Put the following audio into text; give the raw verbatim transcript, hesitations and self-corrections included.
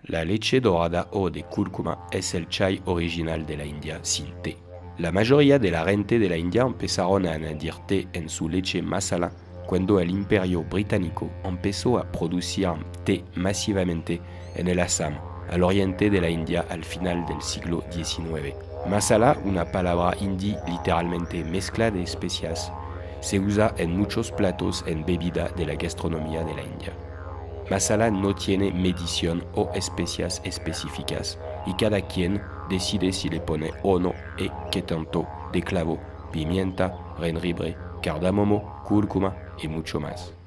La leche dorada o de cúrcuma es el chai original de la India sin té. La mayoría de la gente de la India empezaron a añadir té en su leche masala cuando el Imperio Británico empezó a producir té masivamente en el Assam, al oriente de la India al final del siglo diecinueve. Masala, una palabra hindi literalmente mezcla de especias, se usa en muchos platos en bebida de la gastronomía de la India. Masala no tiene medición o especias específicas y cada quien decide si le pone o no y qué tanto de clavo, pimienta, jengibre, cardamomo, cúrcuma y mucho más.